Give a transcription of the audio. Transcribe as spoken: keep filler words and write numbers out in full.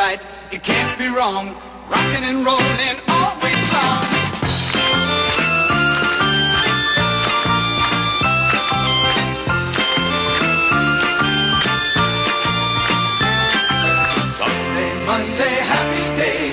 right, it can't be wrong, rocking and rolling all week long. Sunday, Monday, happy day.